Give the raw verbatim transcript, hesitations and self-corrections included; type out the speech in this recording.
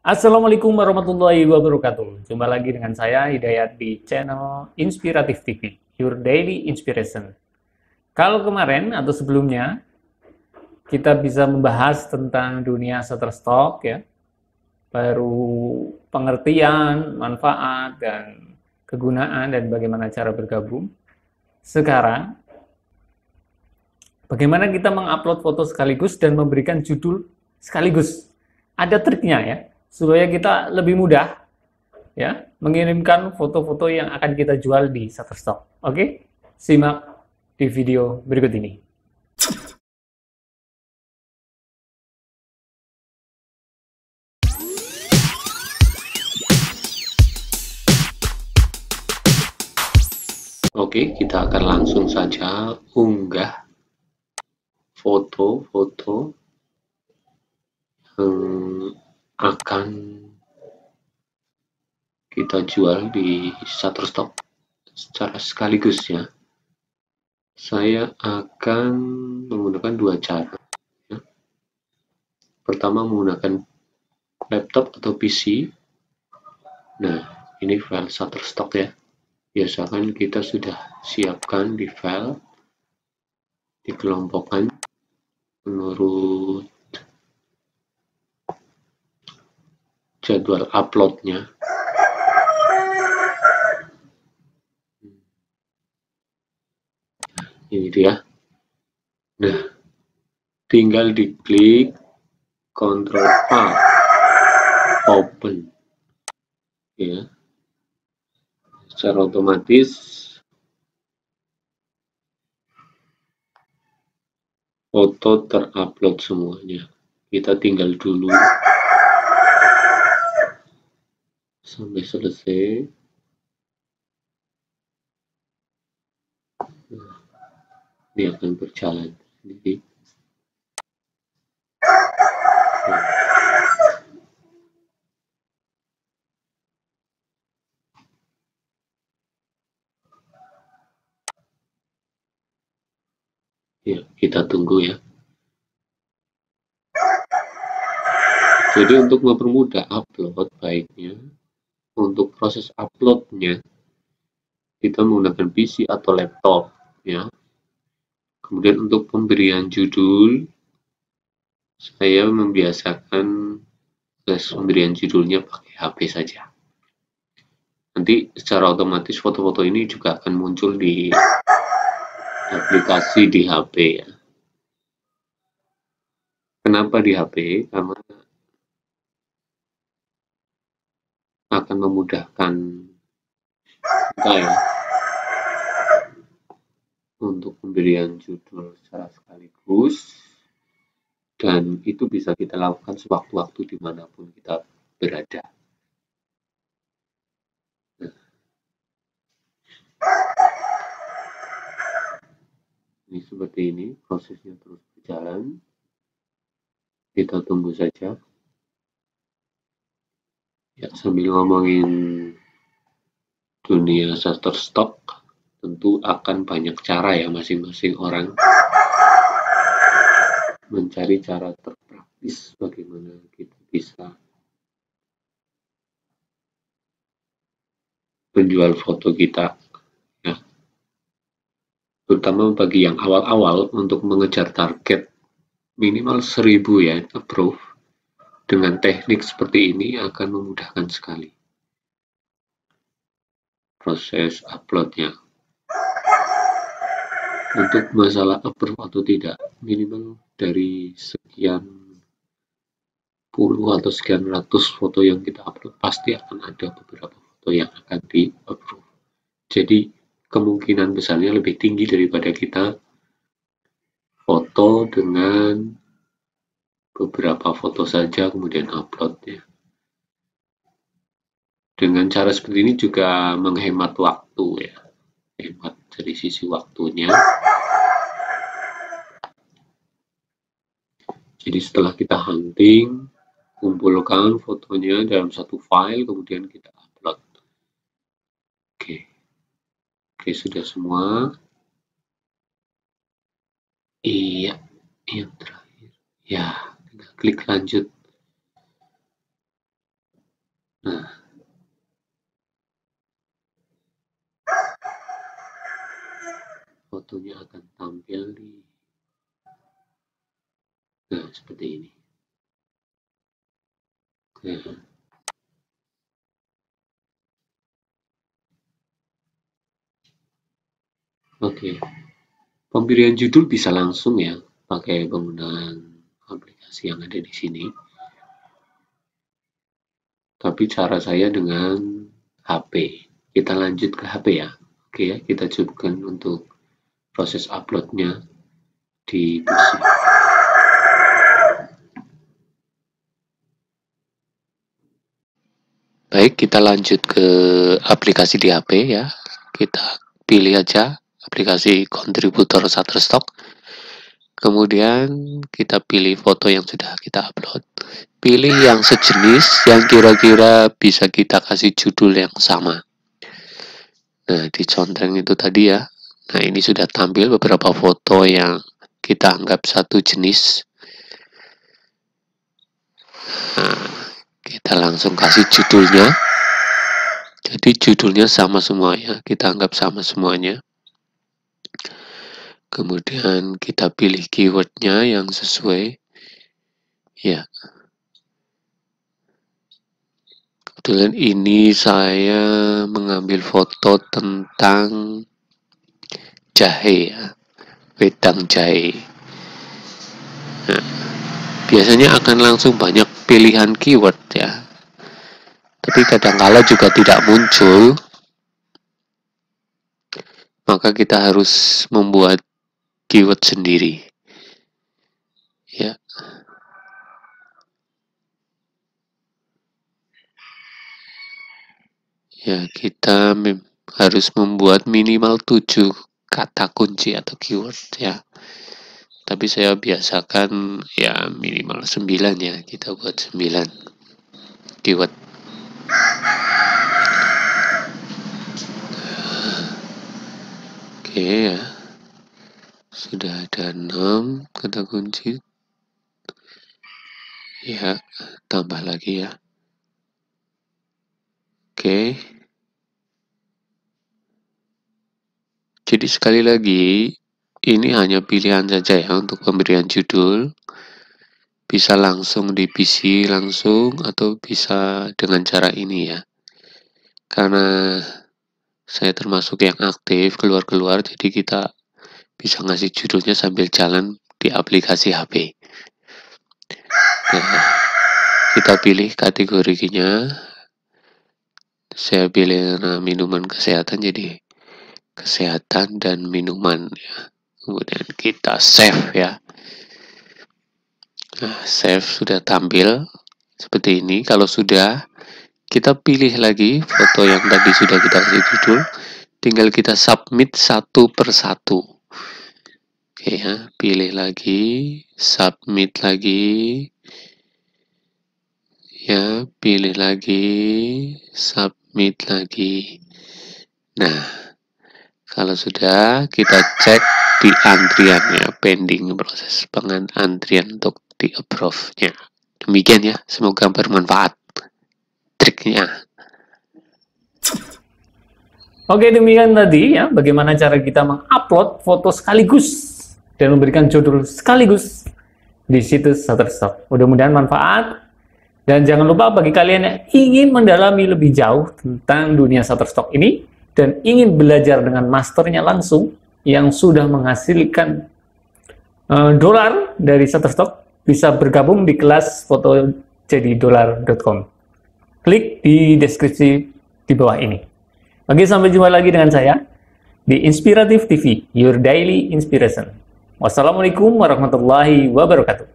Assalamualaikum warahmatullahi wabarakatuh. Jumpa lagi dengan saya Hidayat di channel Inspiratif T V, Your Daily Inspiration. Kalau kemarin atau sebelumnya kita bisa membahas tentang dunia Shutterstock ya, baru pengertian, manfaat dan kegunaan dan bagaimana cara bergabung. Sekarang bagaimana kita mengupload foto sekaligus dan memberikan judul sekaligus. Ada triknya ya, supaya kita lebih mudah ya mengirimkan foto-foto yang akan kita jual di Shutterstock. Oke, simak di video berikut ini. Oke, kita akan langsung saja unggah foto-foto yang akan kita jual di Shutterstock secara sekaligus ya. Saya akan menggunakan dua cara ya. Pertama menggunakan laptop atau P C. Nah, ini file Shutterstock ya. Biasakan kita sudah siapkan di file, dikelompokkan menurut jadwal uploadnya. Ini dia. Nah, tinggal diklik Ctrl A, open ya. Secara otomatis foto terupload semuanya. Kita tinggal dulu sampai selesai. Nah, ini akan berjalan sendiri. Nah. Ya, kita tunggu ya. Jadi untuk mempermudah upload, baiknya untuk proses uploadnya kita menggunakan P C atau laptop ya. Kemudian untuk pemberian judul, saya membiasakan pemberian judulnya pakai H P saja. Nanti secara otomatis foto-foto ini juga akan muncul di aplikasi di H P ya. Kenapa di H P? Karena akan memudahkan kita ya untuk pemberian judul secara sekaligus, dan itu bisa kita lakukan sewaktu-waktu dimanapun kita berada. Nah, ini seperti ini prosesnya terus berjalan. Kita tunggu saja. Ya, sambil ngomongin dunia Shutterstock, tentu akan banyak cara ya masing-masing orang mencari cara terpraktis bagaimana kita bisa menjual foto kita ya. Terutama bagi yang awal-awal untuk mengejar target minimal seribu ya approve, dengan teknik seperti ini akan memudahkan sekali proses uploadnya. Untuk masalah approve atau tidak, minimal dari sekian puluh atau sekian ratus foto yang kita upload, pasti akan ada beberapa foto yang akan di approve. Jadi kemungkinan besarnya lebih tinggi daripada kita foto dengan beberapa foto saja kemudian upload ya. Dengan cara seperti ini juga menghemat waktu ya, hemat dari sisi waktunya. Jadi setelah kita hunting, kumpulkan fotonya dalam satu file, kemudian kita upload. Oke, oke sudah semua. Iya, yang terakhir. Ya, tinggal klik lanjut. Nah, fotonya akan tampil di, nah seperti ini. Nah, oke, pemberian judul bisa langsung ya, pakai penggunaan aplikasi yang ada di sini. Tapi cara saya dengan H P. Kita lanjut ke H P ya. Oke ya, kita cukupkan untuk proses uploadnya di P C. Baik, kita lanjut ke aplikasi di H P ya. Kita pilih aja aplikasi kontributor Shutterstock. Kemudian kita pilih foto yang sudah kita upload. Pilih yang sejenis yang kira-kira bisa kita kasih judul yang sama. Nah, dicontreng itu tadi ya. Nah, ini sudah tampil beberapa foto yang kita anggap satu jenis. Nah, kita langsung kasih judulnya. Jadi judulnya sama semua ya. Kita anggap sama semuanya. Kemudian kita pilih keywordnya yang sesuai. Ya. Kebetulan ini saya mengambil foto tentang jahe ya. Wedang jahe. Nah, biasanya akan langsung banyak pilihan keyword ya. Tapi kadangkala juga tidak muncul. Maka kita harus membuat keyword sendiri. Ya. Ya, kita mem harus membuat minimal tujuh kata kunci atau keyword ya. Tapi saya biasakan ya minimal sembilan ya. Kita buat sembilan keyword. Oke ya. Sudah ada enam kata kunci. Ya, tambah lagi ya. Oke. Jadi sekali lagi, ini hanya pilihan saja ya untuk pemberian judul. Bisa langsung di P C langsung atau bisa dengan cara ini ya. Karena saya termasuk yang aktif keluar-keluar, jadi kita bisa ngasih judulnya sambil jalan di aplikasi H P. Nah, kita pilih kategorinya. Saya pilih nah, minuman kesehatan, jadi kesehatan dan minuman ya. Kemudian kita save ya. Nah, save sudah tampil seperti ini. Kalau sudah, kita pilih lagi foto yang tadi sudah kita kasih judul. Tinggal kita submit satu per satu. Oke ya, pilih lagi, submit lagi. Ya, pilih lagi, submit lagi. Nah, kalau sudah, kita cek di antriannya, pending proses pengantrian untuk di approve-nya. Demikian ya, semoga bermanfaat triknya. Oke, demikian tadi ya, bagaimana cara kita mengupload foto sekaligus dan memberikan judul sekaligus di situs Shutterstock. Mudah-mudahan manfaat. Dan jangan lupa bagi kalian yang ingin mendalami lebih jauh tentang dunia Shutterstock ini dan ingin belajar dengan masternya langsung yang sudah menghasilkan uh, dolar dari Shutterstock, bisa bergabung di kelas foto jadi dolar dot com. Klik di deskripsi di bawah ini. Oke, sampai jumpa lagi dengan saya di Inspiratif T V, Your Daily Inspiration. Wassalamualaikum warahmatullahi wabarakatuh.